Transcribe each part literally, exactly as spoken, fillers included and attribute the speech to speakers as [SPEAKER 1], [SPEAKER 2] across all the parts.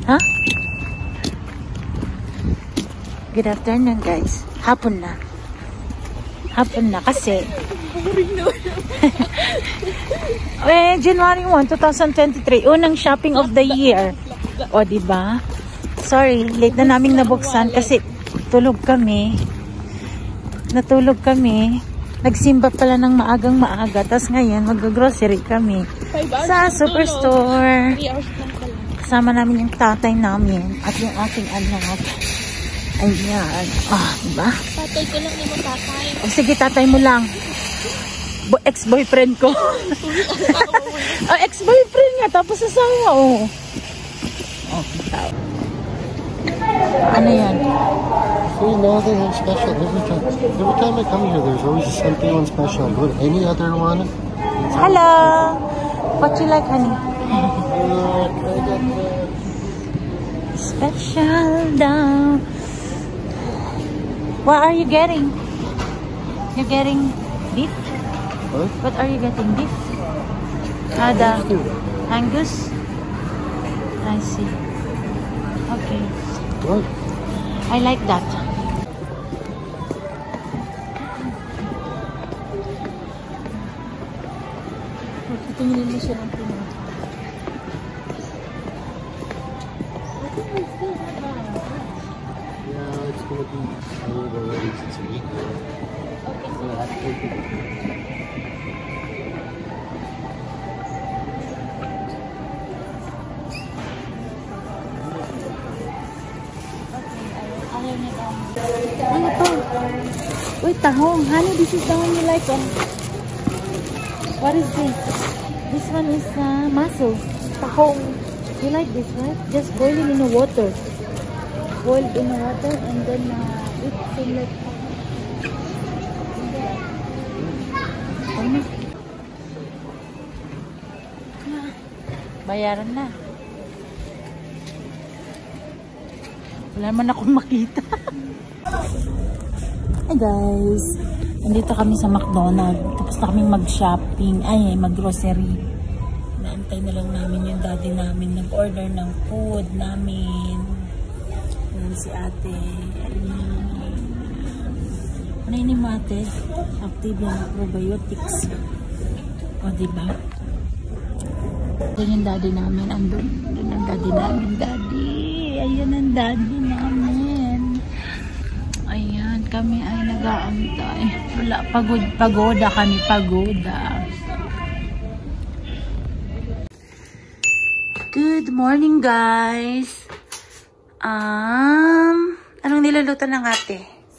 [SPEAKER 1] Ha? Good afternoon, guys. Hapon na. Hapon na kasi. eh, January first, twenty twenty-three. Unang shopping of the year. O, diba? Sorry, late na naming nabuksan kasi tulog kami. Natulog kami. Nagsimba pala ng maagang maaga. Tapos ngayon, mag-grocery kami. Sa superstore. Kasama namin yung tatay namin. At yung aking anak. Ayan. Ah, diba?
[SPEAKER 2] Tatay ko lang naman tatay.
[SPEAKER 1] O sige, tatay mo lang. Ex-boyfriend ko. oh, ex-boyfriend nga. Tapos asawa, oh. Oh, tao. Ano yan?
[SPEAKER 3] See, nothing special. Every time, every time I come here, there's always something on special. Would any other one?
[SPEAKER 1] Hello. What you like, honey? Special down. What are you getting? You're getting beef?
[SPEAKER 3] Huh?
[SPEAKER 1] What are you getting? Beef? Ada Angus? I see. Okay.
[SPEAKER 3] What?
[SPEAKER 1] I like that. Tingnan mo siya ng puno.
[SPEAKER 3] Yeah, it's gonna be a little ready since a week.
[SPEAKER 1] Okay.
[SPEAKER 3] So I have to take it.
[SPEAKER 1] Ano to? Wait, tahong. Honey, this is the one you like. Oh. What is this? This one is uh, mussel. Tahong. You like this, right? Just boil it in the water. Boil in the water and then uh, eat similar. Ano? Bayaran na. Wala man akong makita. Hi guys. Nandito kami sa McDonald's. Tapos na kaming mag-shopping. Ay, mag-grocery. Naantay na lang namin yung daddy namin. Nag-order ng food namin. Ayan si ate. Ano yun yung ate? Active yan. Probiotics. O, diba? Doon yung daddy namin. Andun. Doon ang daddy namin. Daddy. Ayan ang daddy namin. Ayan. Kami ay nag-aantay. Wala. Pagod, pagoda kami. Pagoda. Good morning, guys. Um, anong niluluto ng ate?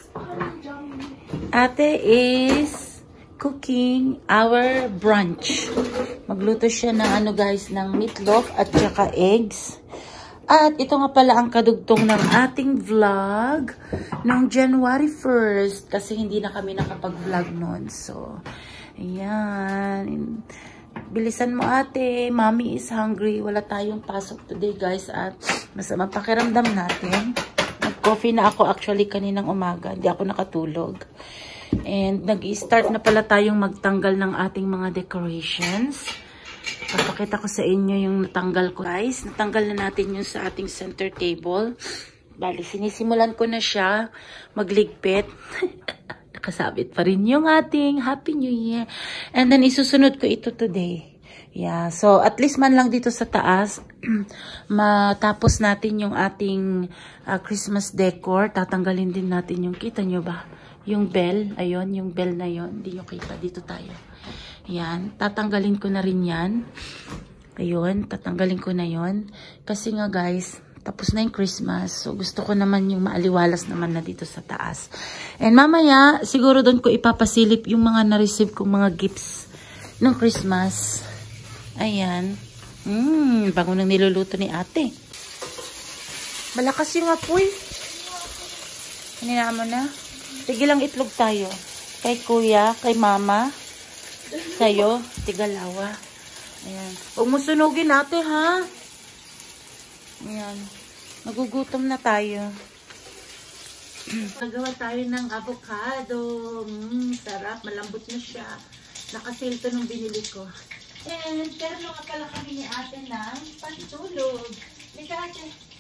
[SPEAKER 1] Ate is cooking our brunch. Magluto siya ng ano guys, ng meatloaf at saka eggs. At ito nga pala ang kadugtong ng ating vlog noong January first kasi hindi na kami nakapag-vlog noon. So, ayan. Bilisan mo ate, mommy is hungry. Wala tayong pasok today guys at masama pakiramdam natin. Nag-coffee na ako actually kaninang umaga. Hindi ako nakatulog. And nag-i-start na pala tayong magtanggal ng ating mga decorations. Papakita ko sa inyo yung natanggal ko guys. Natanggal na natin yung sa ating center table. Bali, sinisimulan ko na siya magligpit. Nakasabit pa rin yung ating Happy New Year. And then isusunod ko ito today. Yeah, so at least man lang dito sa taas, matapos natin yung ating uh, Christmas decor. Tatanggalin din natin yung, kita nyo ba? Yung bell, ayun, yung bell na yon. Hindi nyo kita, dito tayo. Yan, tatanggalin ko na rin yan. Ayun, tatanggalin ko na yon. Kasi nga guys, tapos na yung Christmas. So, gusto ko naman yung maaliwalas naman na dito sa taas. And mamaya, siguro doon ko ipapasilip yung mga na-receive kong mga gifts ng Christmas. Ayan. Mmm, bago nang niluluto ni ate. Malakas yung apoy. Kanina mo na. Sige lang itlog tayo. Kay kuya, kay mama, sa'yo, tigalawa. Ayan. Huwag mo sunugin ate ha. Ayan. Nagugutom na tayo. Nagawa tayo ng avocado. Mmm, sarap. Malambot na siya. Nakasale to nung binili ko. And, pero nga pala kami ni ate ng pantulog. Lika ate.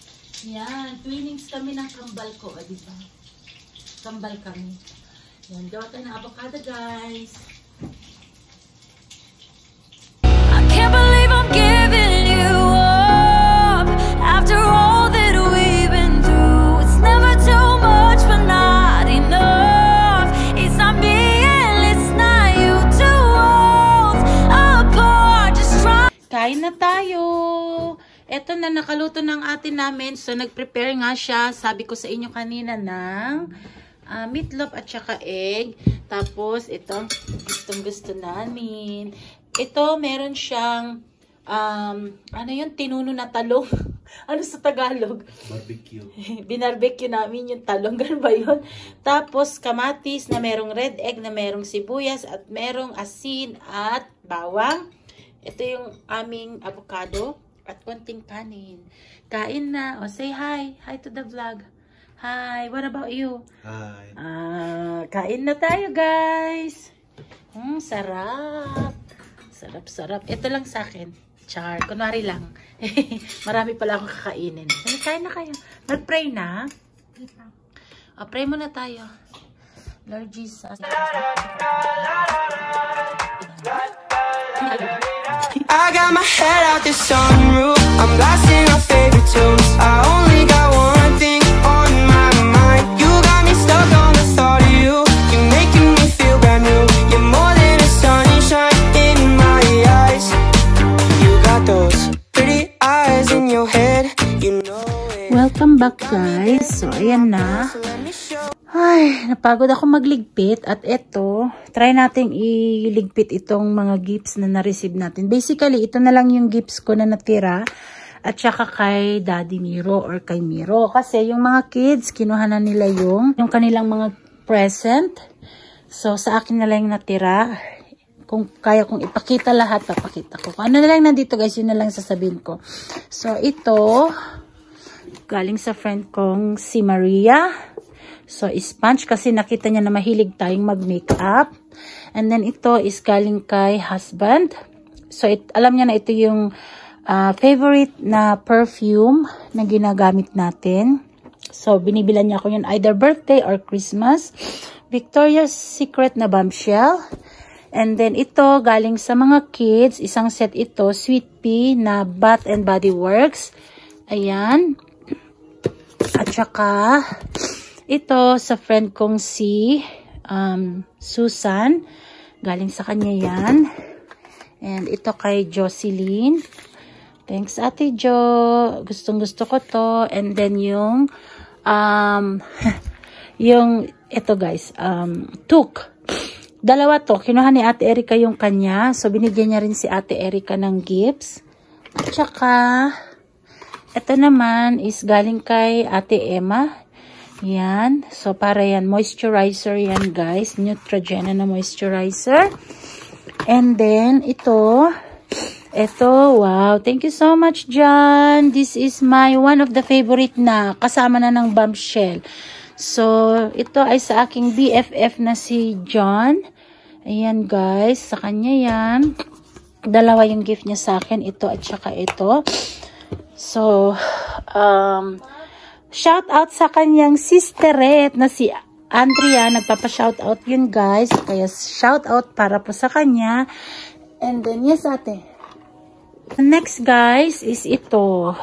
[SPEAKER 1] Yan, twinnings kami ng kambal ko, ah, diba? Kambal kami. Yan, gawa tayo ng avocado, guys.
[SPEAKER 4] I can't believe I'm giving you up after all that we've been through. It's never too much, but not enough. It's not me and it's not you, two worlds apart. Just try.
[SPEAKER 1] Kain na tayo. Eto na, nakaluto ng atin namin. So, nag-prepare nga siya. Sabi ko sa inyo kanina ng uh, meatloaf at saka egg. Tapos, ito, gustong gusto namin. Ito, meron siyang, um, ano yun, tinuno na talong. Ano sa Tagalog?
[SPEAKER 5] Barbecue.
[SPEAKER 1] Binarbecue namin yung talong. Ganun ba yun? Tapos, kamatis na merong red egg, na merong sibuyas, at merong asin at bawang. Ito yung aming avocado. At konting kanin. Kain na. O, say hi. Hi to the vlog. Hi. What about you?
[SPEAKER 5] Hi.
[SPEAKER 1] Ah, kain na tayo, guys. Hmm, sarap. Sarap, sarap. Ito lang sa akin. Char. Kunwari lang. Marami pala akong kakainin. Sige, kain na kayo. Nag-pray na? O, pray muna tayo. Lord Jesus.
[SPEAKER 6] I got my head out the sunroof. I'm blasting our favorite tunes. I only got one thing on my mind. You got me stuck on the thought of you. You're making me feel brand new. You're more than a sunshine in my eyes. You got those pretty eyes in your head. You know it.
[SPEAKER 1] Welcome back, guys. So, ayan na. Ay, napagod ako magligpit. At eto, try natin iligpit itong mga gifts na na-receive natin. Basically, ito na lang yung gifts ko na natira. At saka kay Daddy Miro or kay Miro. Kasi yung mga kids, kinuha na nila yung, yung kanilang mga present. So, sa akin na lang yung natira. Kung kaya kong ipakita lahat, papakita ko. Kung ano na lang nandito, guys, yun na lang sasabihin ko. So, ito, galing sa friend kong si Maria. So, sponge kasi nakita niya na mahilig tayong mag-makeup. And then, ito is galing kay husband. So, it, alam niya na ito yung uh, favorite na perfume na ginagamit natin. So, binibilan niya ako yun either birthday or Christmas. Victoria's Secret na bombshell. And then, ito galing sa mga kids. Isang set ito, Sweet Pea na Bath and Body Works. Ayan. At saka, ito sa friend kong si um, Susan. Galing sa kanya yan. And ito kay Jocelyn. Thanks, Ate Jo. Gustong gusto ko to. And then yung um, yung ito guys, um, took. Dalawa to. Kinuha ni Ate Erika yung kanya. So binigyan niya rin si Ate Erika ng gifts. At saka ito naman is galing kay Ate Emma. Yan. So, para yan. Moisturizer yan, guys. Neutrogena na moisturizer. And then, ito. Ito. Wow. Thank you so much, John. This is my one of the favorite na. Kasama na ng bombshell. So, ito ay sa aking B F F na si John. Ayan, guys. Sa kanya yan. Dalawa yung gift niya sa akin. Ito at saka ito. So, um... shout out sa kanyang sisterette na si Andrea. Nagpapa-shout out yun, guys. Kaya shout out para po sa kanya. And then, yes, ate. The next, guys, is ito.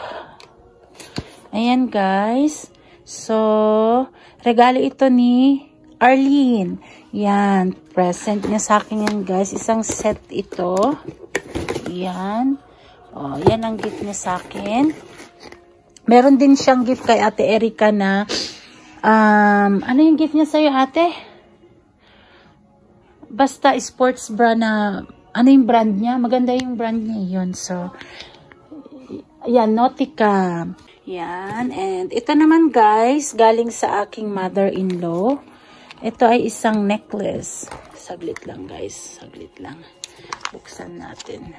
[SPEAKER 1] Ayan, guys. So, regalo ito ni Arlene. Yan. Present niya sa akin yan, guys. Isang set ito. Yan. O, yan ang gift niya sa akin. Meron din siyang gift kay Ate Erika na, um, ano yung gift niya sa'yo, ate? Basta sports bra na, ano yung brand niya? Maganda yung brand niya yun. So, yan, Nautica. Yan, and ito naman guys, galing sa aking mother-in-law. Ito ay isang necklace. Saglit lang guys, saglit lang. Buksan natin.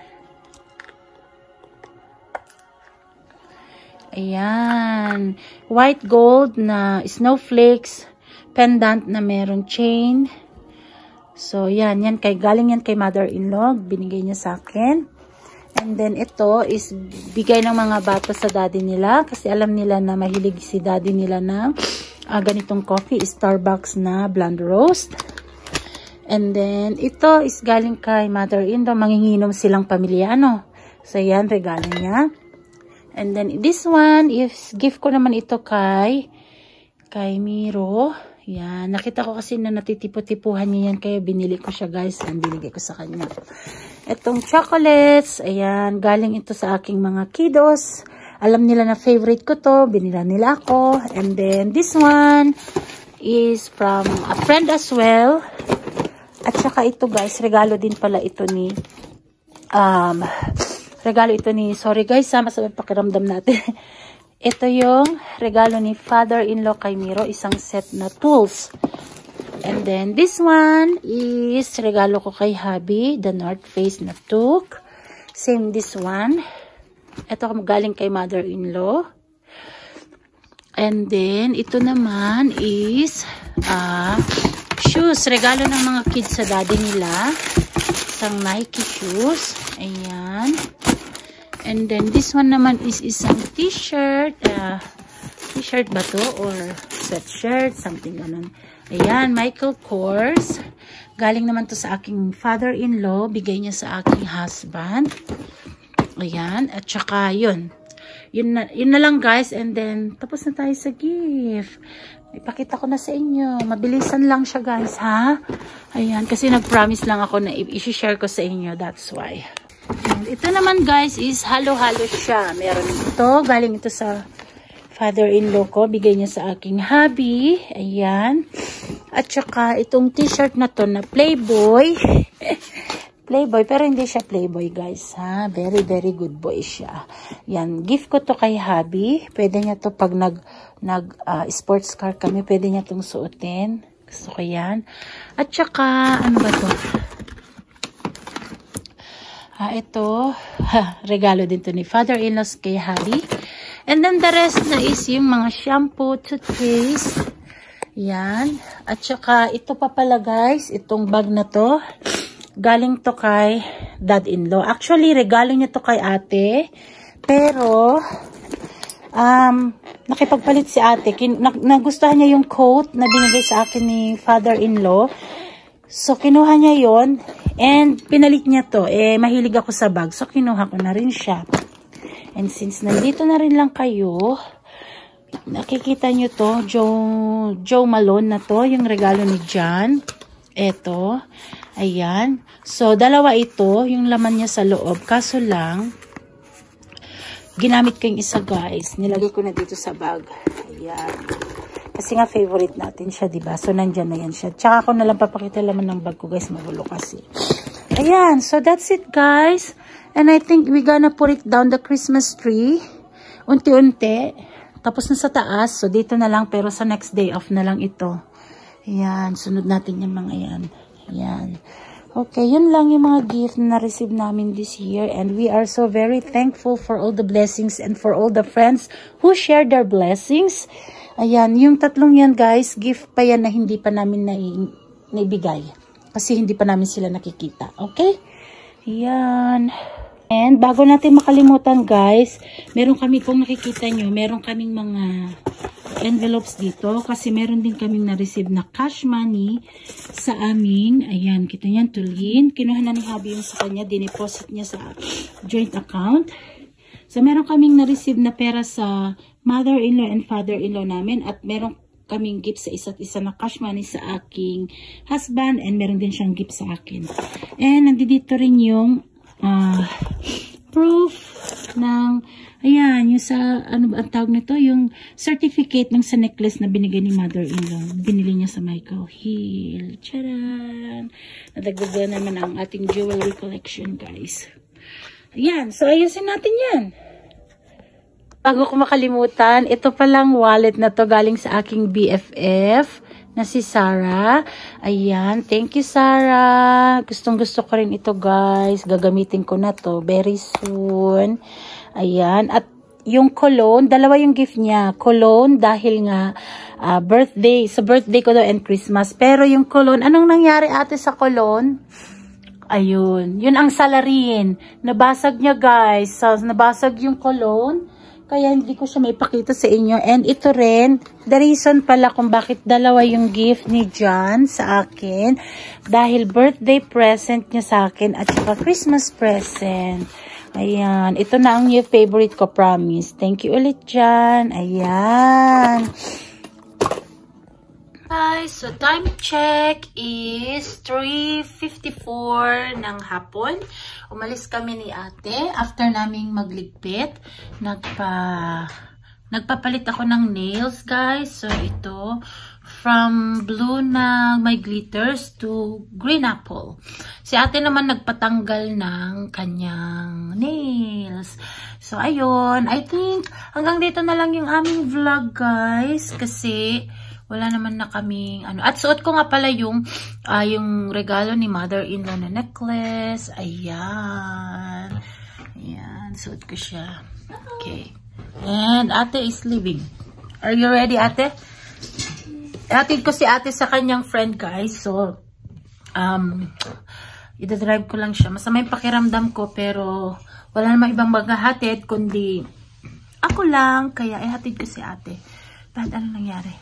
[SPEAKER 1] Ayan. White gold na snowflakes pendant na merong chain. So, yan. Yan kay, galing yan kay mother-in-law. Binigay niya sa akin. And then, ito is bigay ng mga bata sa daddy nila. Kasi alam nila na mahilig si daddy nila ng uh, ganitong coffee. Starbucks na blonde roast. And then, ito is galing kay mother-in-law. Manginginom silang pamilya, ano. So, yan, regalo niya. And then, this one is, gift ko naman ito kay, kay Miro. Yan. Nakita ko kasi na natitipo-tipuhan niya yan. Kaya binili ko siya, guys. And binigay ko sa kanya. Itong chocolates. Ayan. Galing ito sa aking mga kiddos. Alam nila na favorite ko to. Binila nila ako. And then, this one is from a friend as well. At saka ito, guys. Regalo din pala ito ni, um, regalo ito ni, sorry guys, sama sa pakiramdam natin. Ito yung regalo ni father-in-law kay Miro, isang set na tools. And then this one is regalo ko kay hubby, the North Face na toque. Same this one. Ito galing kay mother-in-law. And then ito naman is uh, shoes, regalo ng mga kids sa daddy nila. Isang Nike shoes. Ayan. And then, this one naman is isang t-shirt. Uh, t-shirt ba to? Or sweatshirt? Something ganun. Ayan, Michael Kors. Galing naman to sa aking father-in-law. Bigay niya sa aking husband. Ayan. At saka, yun. Yun na, yun na lang, guys. And then, tapos na tayo sa gift. Ipakita ko na sa inyo. Mabilisan lang siya, guys, ha? Ayan. Kasi nag-promise lang ako na i-share ko sa inyo. That's why. And ito naman, guys, is halo-halo siya. Meron ito. Galing ito sa father-in-law ko. Bigay niya sa aking hubby. Ayan. At saka, itong t-shirt na to na Playboy. Playboy. Pero hindi siya Playboy, guys. Ha? Very, very good boy siya. Yan. Gift ko to kay hubby. Pwede niya to pag nag, nag uh, sports car kami. Pwede niya tong suotin. Gusto ko yan. At saka, ano ba to? Ah, ito, ha, regalo din to ni father-in-law kay hubby. And then the rest na is yung mga shampoo, toothpaste. Yan. At saka ito pa pala, guys, itong bag na to. Galing to kay dad-in-law. Actually, regalo niya to kay ate. Pero, um, nakipagpalit si ate. Kin nagustuhan niya yung coat na binigay sa akin ni father-in-law. So, kinuha niya yon and pinalit niya to. Eh, mahilig ako sa bag. So, kinuha ko na rin siya. And since nandito na rin lang kayo, nakikita niyo to, Joe, Joe Malone na to, yung regalo ni John. Eto. Ayan. So, dalawa ito, yung laman niya sa loob. Kaso lang, ginamit ko yung isa, guys. Nilagay ko na dito sa bag. Ayan. Kasi nga favorite natin siya, diba? So, nandyan na yan siya. Tsaka ako nalang papakita laman ng bag ko, guys. Magulo kasi. Ayan. So, that's it, guys. And I think we gonna put it down the Christmas tree. Unti-unti. Tapos na sa taas. So, dito na lang. Pero sa next day off na lang ito. Ayan. Sunod natin yung mga yan. Ayan. Okay, yun lang yung mga gift na na-receive namin this year. And we are so very thankful for all the blessings and for all the friends who shared their blessings. Ayan, yung tatlong yan, guys, gift pa yan na hindi pa namin naibigay. Kasi hindi pa namin sila nakikita. Okay? Ayan. And bago natin makalimutan, guys, meron kami, kung nakikita nyo, meron kaming mga envelopes dito. Kasi meron din kaming na-receive na cash money sa aming, ayan, kita nyan, tulin. Kinuha na ni hubby yung sa kanya, dineposit niya sa joint account. So, meron kaming na-receive na pera sa mother-in-law and father-in-law namin. At meron kaming gift sa isa't isa na cash money sa aking husband. And meron din siyang gift sa akin. And nandito rin yung uh, proof ng, ayan, yung sa, ano ba ang tawag nito? Yung certificate ng sa necklace na binigay ni mother-in-law. Binili niya sa Michael Hill. Charan! Nadagdagan naman ang ating jewelry collection, guys. Ayan, so ayusin natin yan. Bago ko makalimutan, ito palang wallet na to galing sa aking B F F na si Sarah. Ayan, thank you Sarah. Gustong gusto ko rin ito, guys. Gagamitin ko na to very soon. Ayan, at yung cologne, dalawa yung gift niya. Cologne dahil nga uh, birthday, sa birthday ko daw and Christmas. Pero yung cologne, anong nangyari ate sa cologne? Ayun. Yun ang salarin. Nabasag niya, guys. So, nabasag yung cologne. Kaya hindi ko siya maipakita sa inyo. And ito rin, the reason pala kung bakit dalawa yung gift ni John sa akin. Dahil birthday present niya sa akin at saka Christmas present. Ayan. Ito na ang new favorite ko, promise. Thank you ulit, John. Ayan. Guys, so time check is three fifty-four ng hapon. Umalis kami ni ate after naming magligpit. Nagpa, nagpapalit ako ng nails, guys. So ito, from blue na may glitters to green apple. Si ate naman nagpatanggal ng kanyang nails. So ayun, I think hanggang dito na lang yung aming vlog, guys. Kasi wala naman na kaming ano. At suot ko nga pala yung uh, yung regalo ni mother-in-law na necklace. Ayan. Ayan. Suot ko siya. Okay. And ate is leaving. Are you ready, ate? Hatid ko si ate sa kanyang friend, guys. So, um, idadrive ko lang siya. Masama yung pakiramdam ko, pero wala namang ibang maghahatid, kundi ako lang. Kaya ihatid ko si ate. Bakit ano nangyari?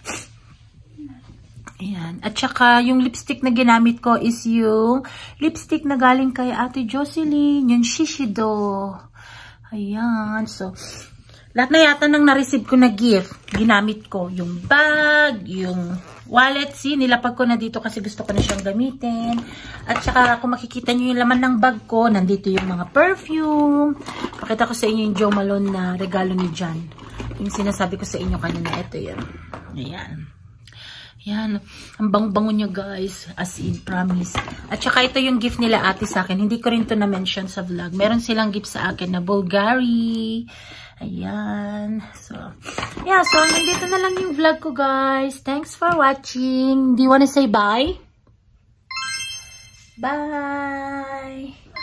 [SPEAKER 1] Ayan. At saka, yung lipstick na ginamit ko is yung lipstick na galing kay Ate Jocelyn. Yung Shishido. Ayan. So, lahat na yata nang na-receive ko na gift. Ginamit ko yung bag, yung wallet. See, nilapag ko na dito kasi gusto ko na siyang gamitin. At saka, kung makikita nyo yung laman ng bag ko, nandito yung mga perfume. Pakita ko sa inyo yung Jo Malone na regalo ni John. Yung sinasabi ko sa inyo kanina. Ito yun. Ayan. Yan. Ang bang-bango niya, guys. As in, promise. At saka ito yung gift nila ate sa akin. Hindi ko rin to na-mention sa vlog. Meron silang gift sa akin na Bulgari. Ayan. So, yeah. So, nandito na lang yung vlog ko, guys. Thanks for watching. Do you wanna say bye? Bye!